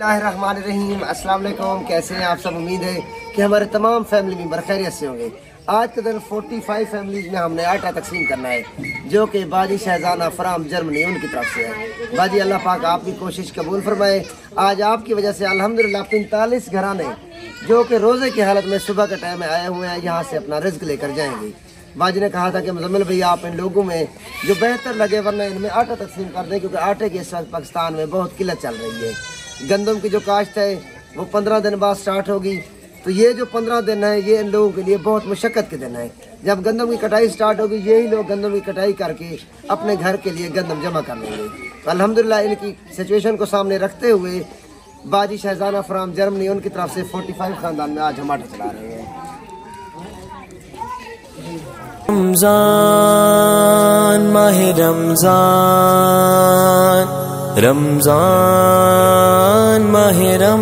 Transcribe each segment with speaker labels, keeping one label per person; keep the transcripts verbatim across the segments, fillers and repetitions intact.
Speaker 1: बिस्मिल्लाहिर्रहमानिर्रहीम। अस्सलाम वालेकुम। कैसे हैं आप सब? उम्मीद है कि हमारे तमाम फैमिली मेंबर खैरियत से होंगे। आज के दिन पैंतालीस फैमिलीज में हमने आटा तकसीम करना है, जो कि बाजी शहजाना फ्राम जर्मनी उनकी तरफ से है। बाजी अल्लाह पाक आपकी कोशिश कबूल फरमाए। आज आपकी वजह से अल्हम्दुलिल्लाह पैंतालीस घराने जो कि रोज़े की हालत में सुबह के टाइम में आए हुए हैं, यहाँ से अपना रिज़्क लेकर जाएंगे। बाजी ने कहा था कि मुज़म्मिल भैया आप इन लोगों में जो बेहतर लगे वरना इनमें आटा तकसीम कर दें, क्योंकि आटे की इस वक्त पाकिस्तान में बहुत किल्लत चल रही है। गंदम की जो काश्त है वो पंद्रह दिन बाद स्टार्ट होगी, तो ये जो पंद्रह दिन है ये इन लोगों के लिए बहुत मुशक्क़त के दिन है। जब गंदम की कटाई स्टार्ट होगी यही लोग गंदम की कटाई करके अपने घर के लिए गंदम जमा कर लेंगे। तो अल्हम्दुलिल्लाह इनकी सिचुएशन को सामने रखते हुए बाजी शहजाना फ्राम जर्मनी उनकी तरफ से पैंतालीस ख़ानदान में आज हम आटा चला रहे हैं।
Speaker 2: रमज़ान माह रमज़ान, रमज़ान माह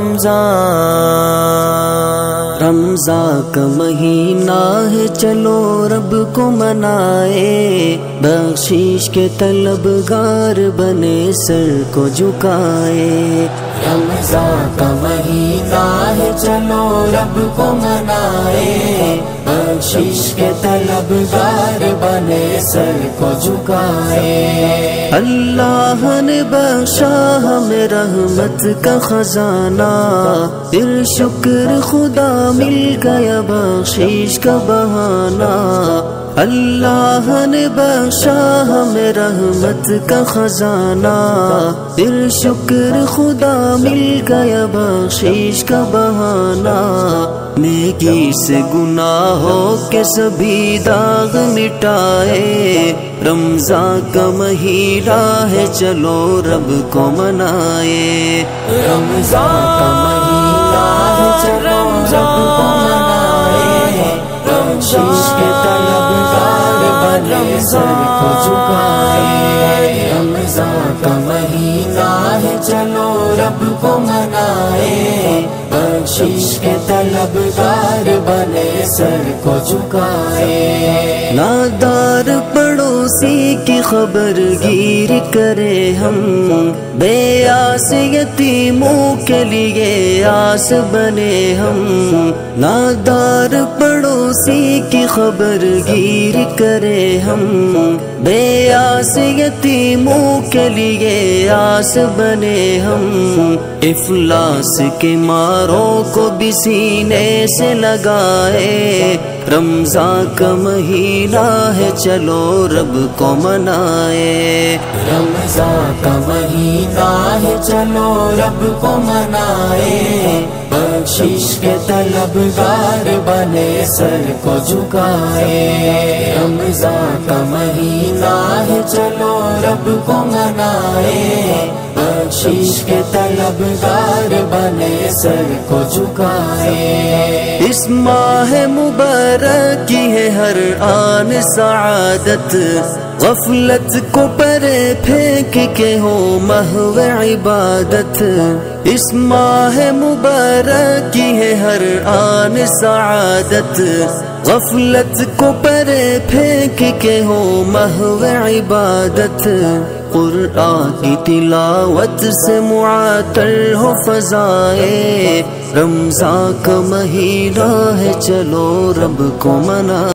Speaker 2: रमज़ान, रमज़ान का महीना है चलो रब को मनाए, बख्शीश के तलबगार बने सर को झुकाए। रमज़ान का महीना है चलो रब को मनाए, बख्शीश के तलबगार बने सर को झुकाए। अल्लाह ने बख्शा हमें रहमत का खजाना, फिर शुक्र खुदा मिल गया बख्शीश का बहाना। अल्लाह ने बख्शा हमें रहमत का खजाना, फिर शुक्र खुदा मिल गया बख्शीश का बहाना। नेकी से गुनाहों के सभी दाग मिटाए, रमज़ान का महीना है चलो रब को मनाए। रमज़ान का महीना है चलो रब को मनाए, बख्शीश के तलबगार बने सर को झुकाए। रमज़ान का महीना है चलो रब को मनाए, बख्शीश के तलबगार बने सर को झुकाए। नादार पड़ोसी की खबर गिर करे हम, बेआस यतीमों के लिए आस बने हम। नादार पड़ोसी की खबर गिर करे हम, बेआस यतीमों के लिए आस बने हम। इफलास के मारों को भी सीने से लगाए, रमज़ान का महीना है चलो रब को मनाए। रमज़ान का महीना है चलो रब को मनाए, बख्शीश के तलबगार बने सर को झुकाए। रमज़ान का महीना है चलो रब को मनाए, बख्शीश के तलबगार बने सर को झुकाए। इस माह मुबारक की है हर आन सआदत, गफलत को परे फेंक के हो महव इबादत। इस माह मुबारक की है हर आन सआदत, गफलत को परे फेंक के हो महव इबादत। कुरान की तिलावत से मुआतर हो फज़ाए, रमज़ान का महीना है चलो रब को मना।